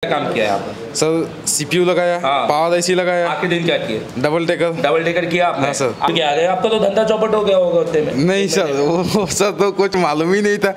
काम किया है आपने? सर सीपीयू लगाया, पावर आईसी लगाया। आखिरी दिन क्या किए? डबल टेकर किया आपने? हाँ सर। आगे आ गए, आपका तो धंधा चौपट हो गया होगा उतने में। नहीं सर, वो सर तो कुछ मालूम ही नहीं था।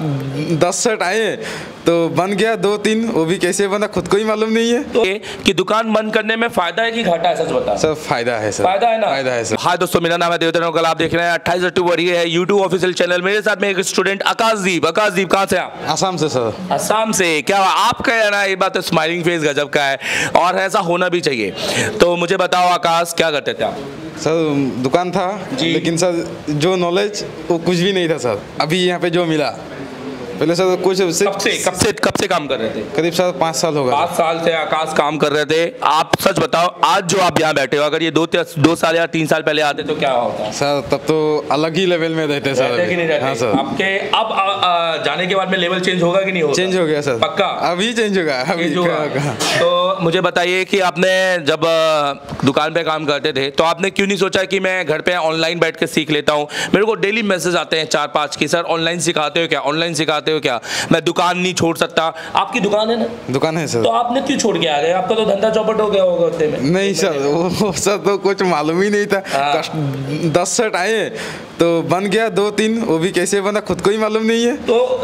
10 सेट आए तो बन गया 2-3, वो भी कैसे बना खुद को ही मालूम नहीं है। तो कि दुकान बंद करने में फायदा है कि घाटा है, सच बता। सर फायदा है सर। फायदा है ना? फायदा है सर। हाँ दोस्तों, मेरा नाम है देवधर, कल आप देख रहे हैं 28 अक्टूबर, ये है यूट्यूब ऑफिशियल चैनल। मेरे साथ में एक स्टूडेंट आकाशदीप। आकाशदीप कहाँ से आप? आसाम से सर। असम से। क्या आप कह रहे हैं? ये बात तो स्माइलिंग फेस गजब का है और ऐसा होना भी चाहिए। तो मुझे बताओ आकाश, क्या करते थे आप? सर दुकान था लेकिन सर जो नॉलेज वो कुछ भी नहीं था सर। अभी यहाँ पे जो मिला, पहले सर कुछ कब से काम कर रहे थे? करीब सर 5 साल हो गए। 5 साल से आकाश काम कर रहे थे। आप सच बताओ, आज जो आप यहाँ बैठे हो, अगर ये 2 साल या 3 साल पहले आते तो क्या होता सर? तब तो अलग ही लेवल में रहते सर। कि नहीं रहते? हाँ सर। आपके अब जाने के बाद में लेवल चेंज होगा कि नहीं होगा? चेंज हो गया सर, पक्का अभी चेंज होगा अभी। तो मुझे बताइए कि आपने जब दुकान पे काम करते थे तो आपने क्यों नहीं सोचा कि मैं घर पे ऑनलाइन बैठ के सीख लेता हूँ? मेरे को डेली मैसेज आते हैं 4-5 की, सर ऑनलाइन सिखाते हो क्या, ऑनलाइन सिखाते हो क्या? मैं दुकान नहीं छोड़ सकता। आपकी दुकान है ना? दुकान है सर। तो आपने क्यों छोड़ के आ गए? आपका तो धंधा चौपट हो गया होगा उतने में। नहीं सर, वो सर तो कुछ मालूम ही नहीं था। 10 सेट आए तो बन गया 2-3, वो भी कैसे बना खुद को ही मालूम नहीं है। तो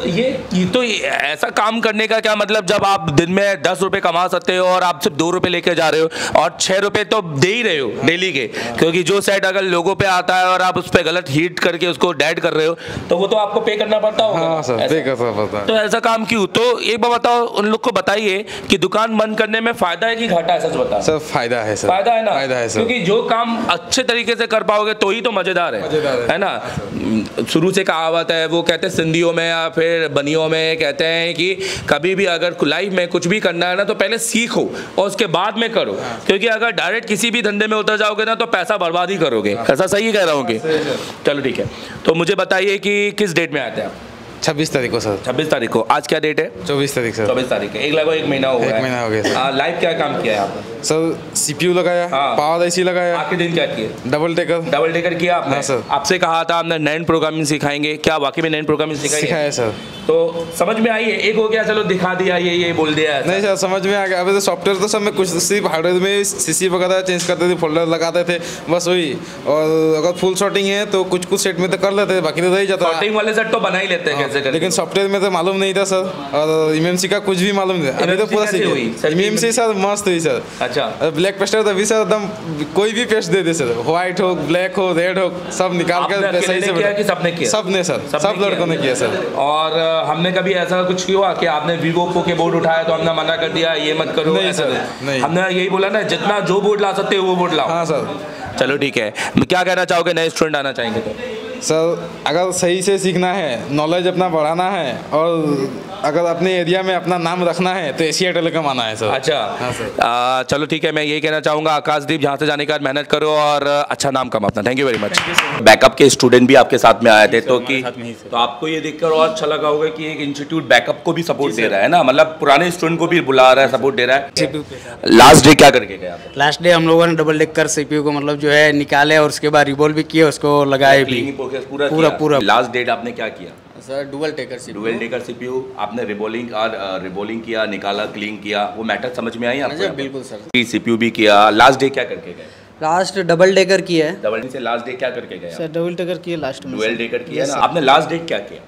ये ऐसा काम करने का क्या मतलब, जब आप दिन में 10 रुपए कमा सकते हो और आप सिर्फ 2 रुपए लेके जा रहे हो और 6 रुपए तो दे ही रहे हो डेली के, क्योंकि जो सेट अगर लोगों पे आता है और आप उस पर गलत हीट करके उसको डेड कर रहे हो तो वो तो आपको पे करना पड़ता होगा। हाँ सर, पे करना पड़ता है। तो ऐसा काम क्यों? तो एक बार बताओ, उन लोग को बताइए कि दुकान बंद करने में फायदा है कि घाटा है, सच बता। सर फायदा है सर। फायदा है ना? फायदा है सर, क्योंकि जो काम अच्छे तरीके से कर पाओगे तो ही तो मजेदार है ना? शुरू से कहावत है, वो कहते हैं सिंधियों में या फिर बनियों में कहते हैं कि कभी भी अगर लाइफ में कुछ भी करना है ना तो पहले सीखो और उसके बाद में करो, क्योंकि अगर डायरेक्ट किसी भी धंधे में उतर जाओगे ना तो पैसा बर्बाद ही करोगे। ऐसा सही कह रहा हूँ कि? चलो ठीक है, तो मुझे बताइए कि किस डेट में आते हैं आप? 26 तारीख को सर। 26 तारीख को। आज क्या डेट है? 24 तारीख सर। 24 तारीख है। लगभग 1 महीना हो गया। 1 महीना हो गया सर। लाइव क्या काम किया है आपने? सर सीपीयू लगाया, पावर आईसी लगाया। आखिरी दिन क्या किए? डबल टेकर किया आपने? हाँ सर। आपसे कहा था आपने नैन प्रोग्रामिंग सिखाएंगे, क्या वाकई में नैन प्रोग्रामिंग सिखाया सर? तो समझ में आई है? एक हो गया, चलो दिखा दिया, ये बोल दिया। नहीं सर, समझ में आ गया। अभी तो सॉफ्टवेयर तो सब में कुछ सिर्फ हार्डवेयर में सीसी वगैरह चेंज करते थे, फोल्डर लगाते थे, बस वही। और अगर फुल शॉटिंग है तो कुछ सेट में तो कर लेते थे, बाकी तो रह जाता। शॉटिंग वाले सेट तो बना ही लेते हैं कैसे करके, लेकिन सॉफ्टवेयर में तो मालूम नहीं था सर, और एमएमसी का कुछ भी मालूम नहीं था। अभी तो पूरा सीख गए। एमएमसी सर मस्त हुई सर। अच्छा। ब्लैक पेस्टर तो अभी सर एकदम कोई भी पेस्ट दे दे सर, व्हाइट हो, ब्लैक हो, रेड हो, सब निकाल कर सही से किया कि सबने किया? सबने सर, सब लड़कों ने किया सर। और हमने कभी ऐसा कुछ हुआ कि आपने वीवो ओप्पो के बोर्ड उठाया तो हमने मना कर दिया ये मत करो? नहीं सर, नहीं। हमने यही बोला ना, जितना जो बोर्ड ला सकते हो वो बोर्ड लाओ। हाँ सर। चलो ठीक है, क्या कहना चाहोगे नए स्टूडेंट आना चाहेंगे तो? सर अगर सही से सीखना है, नॉलेज अपना बढ़ाना है और अगर अपने एरिया में अपना नाम रखना है तो एशिया टेलीकॉम आना है सर। अच्छा। हाँ सर। चलो ठीक है, मैं यही कहना चाहूँगा आकाशदीप, जहाँ से जाने के बाद मेहनत करो और अच्छा नाम कमाओ अपना। Thank you very much. Backup के स्टूडेंट भी आपके साथ में आए थे तो आपको ये देखकर और अच्छा लगा होगा कि एक इंस्टीट्यूट बैकअप को भी सपोर्ट दे रहा है ना, मतलब पुराने स्टूडेंट को भी बुला रहा है, सपोर्ट दे रहा है। लास्ट डे क्या करके गया? लास्ट डे हम लोगों ने डबल डेकर सीपीयू को मतलब जो है निकाले और उसके बाद रिवॉल्व भी किए, उसको लगाए भी पूरा। लास्ट डेट आपने क्या किया? सर डुअल टेकर सीपीयू आपने रिबोलिंग किया, निकाला, क्लीन किया, वो मैटर समझ में आई आपको? बिल्कुल सर। सीपीयू भी किया। लास्ट डे क्या करके गए? लास्ट डबल डेकर किया है। डबल से लास्ट डे क्या करके गए? सर डबल डेकर किया लास्ट में। डुअल डेकर किया ना आपने? लास्ट डे क्या किया?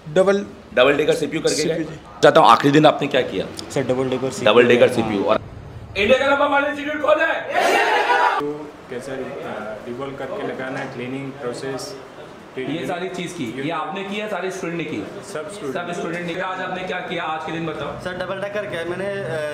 डबल डेकर सीपीयू करके गए। चाहता हूँ आखिरी दिन आपने क्या किया? Sir double decker CPU. और इंडिया का नंबर 1 इंस्टीट्यूट कौन है? कैसे रिवॉल्व करके लगाना है, क्लीनिंग प्रोसेस, ये सारी चीज की, ये आपने किया, सारे स्टूडेंट ने की? सब स्टूडेंट ने। आज आपने क्या किया आज के दिन बताओ? सर डबल डेकर क्या मैंने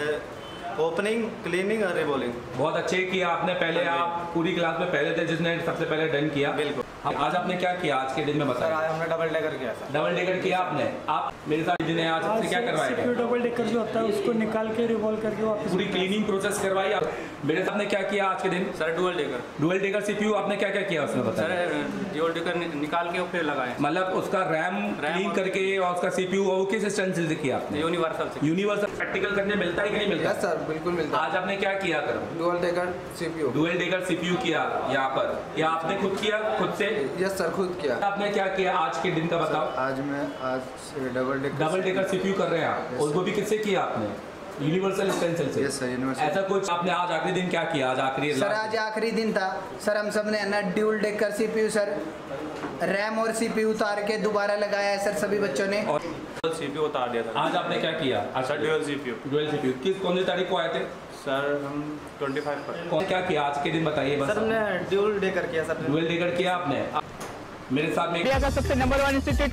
ओपनिंग, क्लीनिंग और रिवॉल्विंग। बहुत अच्छे किया आपने। पहले आप पूरी क्लास में पहले थे जिसने सबसे पहले डन किया। बिल्कुल। आज आपने क्या किया आज के दिन में बताया? आज हमने डबल डेकर किया सर। डबल डेकर किया आपने। आप मेरे साथ जिन्हें आज सबसे क्या करवाएगा? डबल डेकर जो होता है उसको निकाल के रिवॉल्व करके वापस पूरी क्लीनिंग प्रोसेस करवाई आप। मेरे साथ ने क्या किया आज के दिन? सर डुअल डेकर सीपीयू आपने क्या क्या किया उसमें बताया? सर डुअल डेकर निकाल के फिर लगाए, मतलब उसका रैम क्लीन करके और उसका सीपीयू और किस स्टेंसिल से किया आपने? यूनिवर्सल प्रैक्टिकल करने मिलता है कि नहीं मिलता? सर बिल्कुल मिलता है। आज आपने क्या किया? करो डुअल डेकर सीपीयू किया यहाँ पर, या आपने खुद किया खुद से? यस सर खुद किया। आपने क्या किया आज के दिन का बताओ? आज मैं डबल डेकर सीपीयू कर रहे हैं आप, उसको भी किससे किया आपने? यूनिवर्सल स्टेंसिल से? Yes sir, universal. ऐसा कुछ आपने आज आखिरी दिन क्या किया? आज आखिरी सर आज आखिरी दिन था सर, हम सब ने है ना dual decker CPU sir, RAM और CPU उतार के दोबारा लगाया है सर सभी बच्चों ने। और CPU उतार दिया था। आज आपने क्या किया? अच्छा ड्यूल CPU। कौन सी तारीख को आए थे सर? हम 25 पर। क्या किया आज के दिन बताइए बस। सर हमने ड्यूल डेकर किया सर। ड्यूल डेकर किया आपने? मेरे साथ में इंडिया का सबसे नंबर 1 इंस्टीट्यूट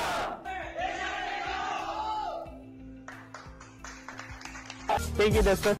ठीक है दोस्तों।